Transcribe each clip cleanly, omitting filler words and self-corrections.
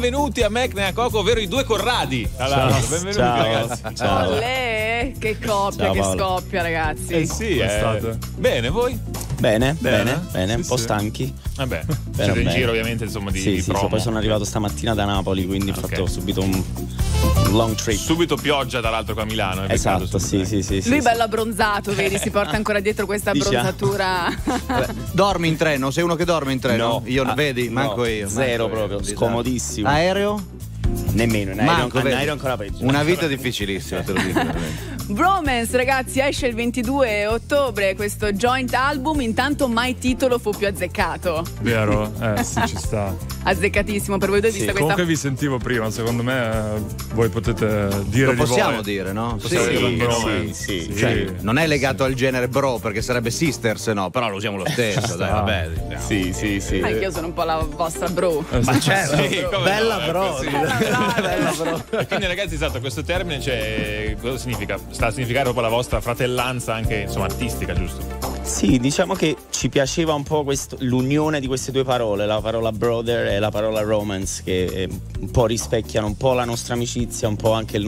benvenuti a Mecna e a Coco, ovvero i due Corradi. Benvenuti ragazzi. Ciao. Che coppia, Ciao, che Paolo. scoppia, ragazzi. Sì, bene, voi? Bene, Sì, un po' stanchi. Vabbè, Bene, siete in bene. giro ovviamente insomma di Sì, promo. poi sono arrivato stamattina da Napoli, quindi ho fatto subito un long trip. Subito pioggia tra l'altro qua a Milano. Esatto, sì. Lui bello abbronzato, vedi, si porta ancora dietro questa abbronzatura. Dormi in treno? Sei uno che dorme in treno? No. Io vedi, manco io. Zero manco io. proprio, scomodissimo. Aereo? Nemmeno, in Manco, vedi. aereo ancora peggio. Una vita difficilissima, te lo dico veramente. Bromance, ragazzi, esce il 22 ottobre questo joint album. Intanto mai titolo fu più azzeccato. Vero? Sì, ci sta. Azzeccatissimo per voi due, vista questa. Comunque vi sentivo prima, secondo me voi potete dire Lo di possiamo voi. dire, no? Possiamo dire anche noi. Sì. Cioè, non è legato al genere bro, perché sarebbe sisters, no? Però lo usiamo lo stesso, dai, vabbè. Sì. Anche io sono un po' la vostra bro. Ma certo, Sì, come bella no, bro. sì. Bella bro. E quindi ragazzi, esatto, questo termine cosa significa? Sta a significare proprio la vostra fratellanza anche insomma artistica, giusto? Sì, diciamo che ci piaceva un po' l'unione di queste due parole, la parola brother e la parola romance, che un po' rispecchiano un po' la nostra amicizia, un po' anche il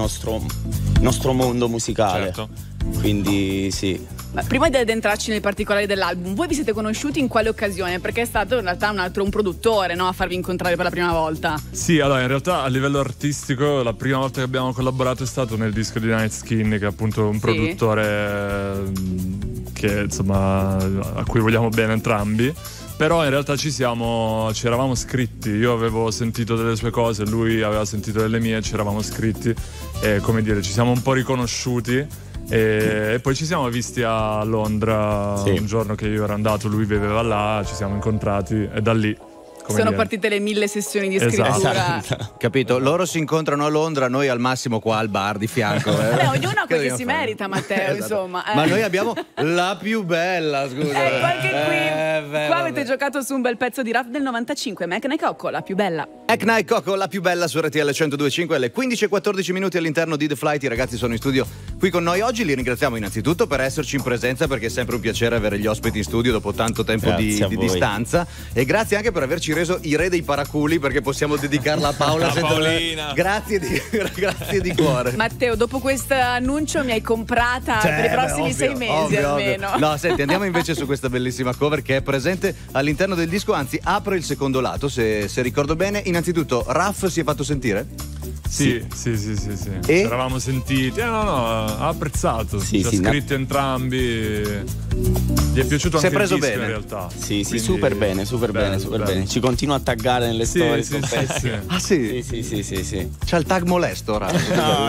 nostro mondo musicale. Certo. Quindi sì. Ma prima di addentrarci nei particolari dell'album, voi vi siete conosciuti in quale occasione? Perché è stato in realtà un produttore, no? A farvi incontrare per la prima volta. Sì, allora in realtà a livello artistico la prima volta che abbiamo collaborato è stato nel disco di Night Skin, che è appunto un produttore che insomma a cui vogliamo bene entrambi. Però in realtà ci eravamo scritti, io avevo sentito delle sue cose, lui aveva sentito delle mie, ci eravamo scritti e come dire ci siamo un po' riconosciuti. E poi ci siamo visti a Londra un giorno che io ero andato, lui viveva là, ci siamo incontrati e da lì sono partite le 1000 sessioni di scrittura. Esatto. Capito? Loro si incontrano a Londra, noi al massimo qua al bar di fianco. Beh, ognuno ha quel che si fare? merita, Matteo, insomma. Ma noi abbiamo la più bella, scusa. Ecco anche qui. Qua avete giocato su un bel pezzo di rap del 95, Mecna e Coco, la più bella. Mecna e Coco, la più bella su RTL 102.5 alle 15:14 minuti all'interno di The Flight. I ragazzi sono in studio qui con noi oggi. Li ringraziamo innanzitutto per esserci in presenza, perché è sempre un piacere avere gli ospiti in studio dopo tanto tempo di distanza. E grazie anche per averci reso i re dei paraculi, perché possiamo dedicarla a Paola. Paolina. Grazie di cuore. Matteo, dopo questo annuncio mi hai comprata per i prossimi 6 mesi almeno. Ovvio. No, senti, andiamo invece su questa bellissima cover che è presente all'interno del disco, anzi apre il secondo lato, se ricordo bene. Innanzitutto, Raff si è fatto sentire? Sì. E? Ci eravamo sentiti. Ha apprezzato. Ci ha scritti entrambi. Gli è piaciuto si anche è preso il disco bene. in realtà. Sì, Quindi, super bene. Ci continua a taggare nelle storie. Sì. Ah sì? Sì. C'ha il tag molesto, Raff. No.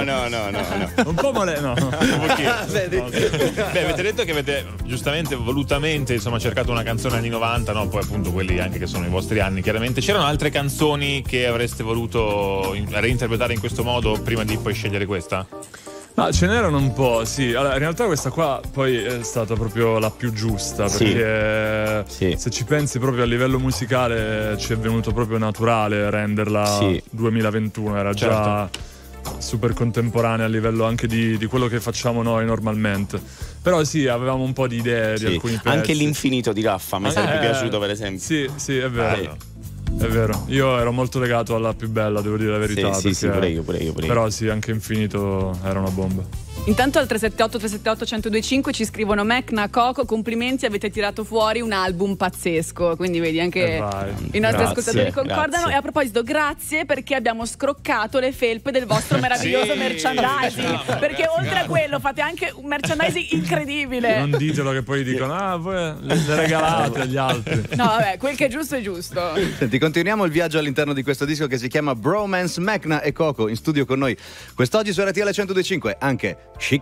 Un po' no. Beh, avete detto che avete giustamente, volutamente, insomma, cercato una canzone anni 90, no? Poi appunto quelli anche che sono i vostri anni, chiaramente. C'erano altre canzoni che avreste voluto reinterpretare in questo modo prima di poi scegliere questa? Ma ce n'erano un po', sì. Allora, in realtà questa qua poi è stata proprio la più giusta, perché se ci pensi proprio a livello musicale ci è venuto proprio naturale renderla 2021, era già super contemporanea a livello anche di quello che facciamo noi normalmente. Però sì, avevamo un po' di idee di alcuni pezzi. Anche l'infinito di Raffa mi è sempre piaciuto, per esempio. Sì, è vero. È vero, io ero molto legato alla più bella, devo dire la verità. Sì, pure io. Però sì, anche Infinito era una bomba. Intanto al 378-378-1025 ci scrivono: Mecna, Coco, complimenti, avete tirato fuori un album pazzesco. Quindi vedi, anche i nostri ascoltatori concordano. Grazie. E a proposito, grazie perché abbiamo scroccato le felpe del vostro meraviglioso merchandising. Perché oltre a quello fate anche un merchandising incredibile. Non ditelo che poi dicono voi le regalate agli altri. No, vabbè, quel che è giusto è giusto. Senti, continuiamo il viaggio all'interno di questo disco che si chiama Bromance. Mecna e Coco in studio con noi quest'oggi su RTL 102.5, anche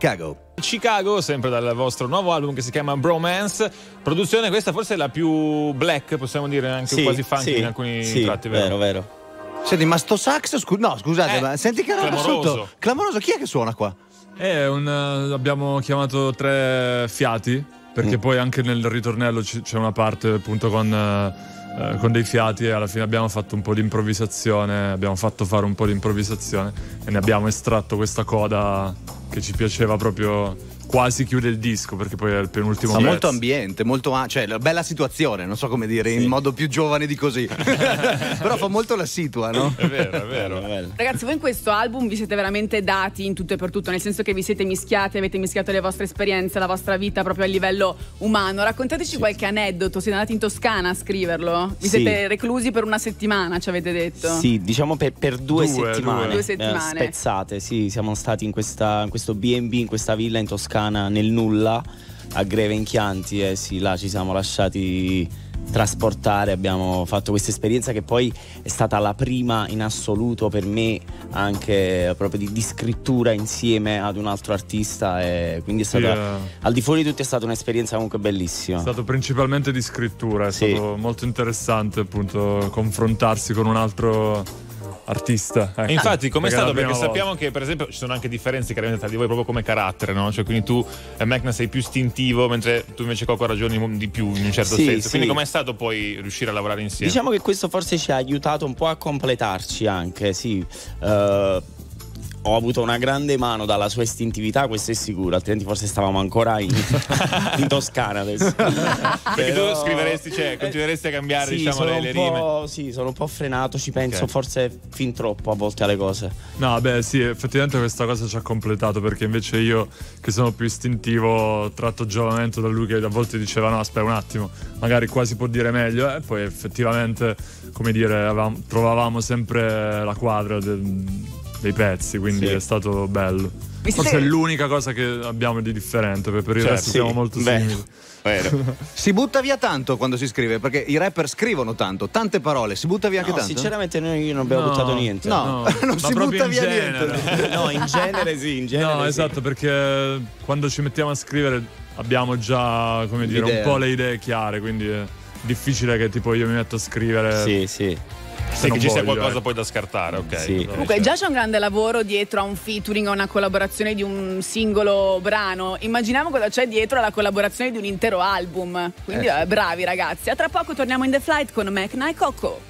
Chicago, sempre dal vostro nuovo album che si chiama Bromance. Produzione, questa forse è la più black, possiamo dire, anche quasi funky in alcuni tratti, vero. Senti, ma sto sax, scusate, ma senti che roba sotto. Clamoroso, chi è che suona qua? Abbiamo chiamato 3 fiati, perché poi anche nel ritornello c'è una parte appunto con dei fiati, e alla fine abbiamo fatto un po' di improvvisazione, abbiamo fatto fare un po' di improvvisazione e ne abbiamo estratto questa coda che ci piaceva proprio quasi chiude il disco, perché poi è il penultimo pezzo. pezzo. Molto ambiente, cioè bella situazione, non so come dire in modo più giovane di così. Però fa molto la situa, no? È vero. Ragazzi, voi in questo album vi siete veramente dati in tutto e per tutto, nel senso che vi siete mischiati, avete mischiato le vostre esperienze, la vostra vita proprio a livello umano. Raccontateci qualche aneddoto. Siete andati in Toscana a scriverlo? Vi siete reclusi per una settimana, ci avete detto? Sì, diciamo per due settimane. 2 settimane. Spezzate, sì, siamo stati in questo B&B, in questa villa in Toscana, nel nulla, a Greve in Chianti, e sì, là ci siamo lasciati trasportare, abbiamo fatto questa esperienza che poi è stata la prima in assoluto per me, anche proprio di scrittura insieme ad un altro artista, e quindi è stata, al di fuori di tutto, è stata un'esperienza comunque bellissima. È stato principalmente di scrittura, è stato molto interessante appunto confrontarsi con un altro artista. E infatti com'è stato? Perché sappiamo che per esempio ci sono anche differenze chiaramente tra di voi proprio come carattere, no? Cioè quindi tu Mecna sei più istintivo, mentre tu invece Coco ragioni di più in un certo senso. Quindi com'è stato poi riuscire a lavorare insieme? Diciamo che questo forse ci ha aiutato un po' a completarci anche, sì. Ho avuto una grande mano dalla sua istintività, questo è sicuro, altrimenti forse stavamo ancora in Toscana adesso. Perché tu scriveresti, cioè continueresti a cambiare diciamo le rime. Sì, sono un po' frenato, ci penso forse fin troppo a volte alle cose. No, beh sì, effettivamente questa cosa ci ha completato, perché invece io, che sono più istintivo, tratto giovamento da lui, che a volte diceva no aspetta un attimo, magari qua si può dire meglio, e poi effettivamente, come dire, trovavamo sempre la quadra dei pezzi, quindi è stato bello. Forse è l'unica cosa che abbiamo di differente, per il resto siamo molto simili. Si butta via tanto quando si scrive, perché i rapper scrivono tanto, tante parole, si butta via anche tanto? Sinceramente io non abbiamo buttato niente. No, non si butta via niente. No, in genere sì, No, esatto, perché quando ci mettiamo a scrivere abbiamo già, come dire, un po' le idee chiare, quindi è difficile che tipo io mi metto a scrivere. Sì, che ci sia qualcosa poi da scartare, ok. Sì. Comunque già c'è un grande lavoro dietro a un featuring, a una collaborazione di un singolo brano. Immaginiamo cosa c'è dietro alla collaborazione di un intero album. Quindi bravi ragazzi. A tra poco torniamo in The Flight con Mecna e Coco.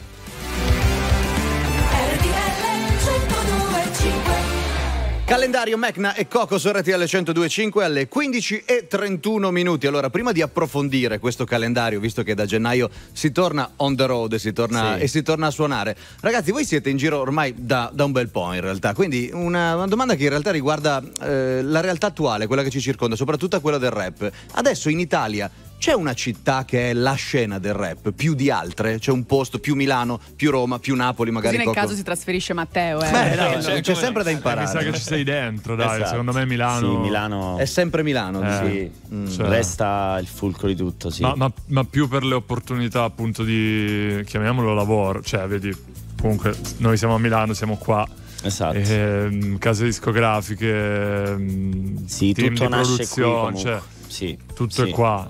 Calendario Mecna e Coco su RTL 102.5 alle 15:31. Allora, prima di approfondire questo calendario, visto che da gennaio si torna on the road e si torna a suonare, ragazzi, voi siete in giro ormai da un bel po' in realtà, quindi una domanda che in realtà riguarda la realtà attuale, quella che ci circonda, soprattutto quella del rap. Adesso in Italia c'è una città che è la scena del rap più di altre? C'è un posto, più Milano, più Roma, più Napoli, magari? Così nel caso si trasferisce Matteo. C'è sempre da imparare. Mi sa che ci sei dentro, dai. Esatto. Secondo me Milano. Sì, Milano è sempre Milano. Resta il fulcro di tutto, sì. Ma più per le opportunità appunto di, chiamiamolo lavoro, cioè vedi, comunque noi siamo a Milano, siamo qua. Esatto. Case discografiche, sì, team tutto di nasce produzione, qui, cioè, tutto sì. è qua.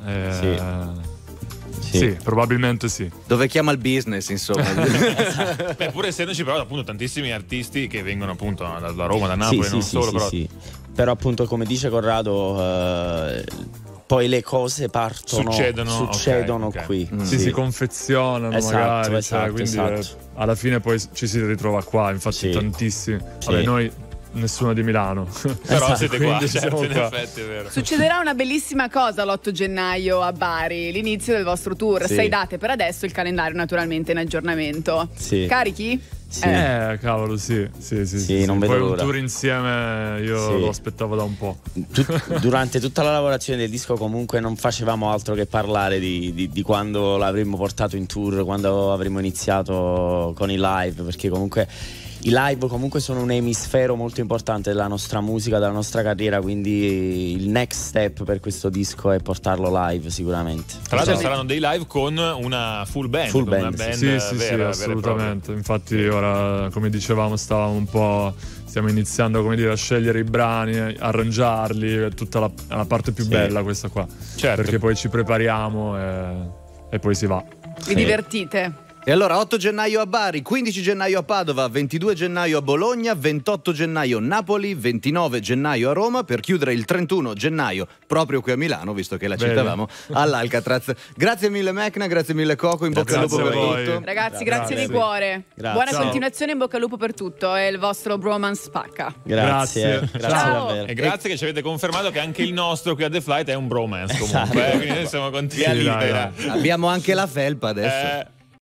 Sì, probabilmente sì. Dove chiama il business, insomma. Beh, pur essendoci però appunto tantissimi artisti che vengono appunto da Roma, da Napoli, non solo. Però... però appunto, come dice Corrado, poi le cose succedono okay. qui. Si confezionano, magari, quindi alla fine poi ci si ritrova qua, infatti tantissimi. Vabbè, noi nessuno di Milano. Però siete qua, in qua. effetti è vero. Succederà una bellissima cosa l'8 gennaio a Bari, l'inizio del vostro tour. 6 date per adesso, il calendario naturalmente in aggiornamento. Carichi? Sì. Cavolo, sì, non vedo poi l'ora. Un tour insieme io lo aspettavo da un po'. Durante tutta la lavorazione del disco comunque non facevamo altro che parlare di quando l'avremmo portato in tour, quando avremmo iniziato con i live, perché comunque i live comunque sono un emisfero molto importante della nostra musica, della nostra carriera, quindi il next step per questo disco è portarlo live sicuramente. Tra l'altro saranno dei live con una full band. Una band vera, assolutamente. Infatti ora, come dicevamo, stiamo iniziando, come dire, a scegliere i brani, arrangiarli, è tutta la parte più bella questa qua. Certo. Perché poi ci prepariamo e poi si va. Vi divertite? E allora 8 gennaio a Bari, 15 gennaio a Padova, 22 gennaio a Bologna, 28 gennaio a Napoli, 29 gennaio a Roma, per chiudere il 31 gennaio proprio qui a Milano, visto che la citavamo, all'Alcatraz. Grazie mille Mecna, grazie mille Coco, in bocca al lupo per tutto. Ragazzi, grazie di cuore. Grazie. Buona Ciao. continuazione, in bocca al lupo per tutto e il vostro bromance spacca. Grazie. Ciao. Davvero. E grazie che ci avete confermato che anche il nostro qui a The Flight è un bromance comunque. Quindi noi siamo contenti. Abbiamo anche la felpa adesso.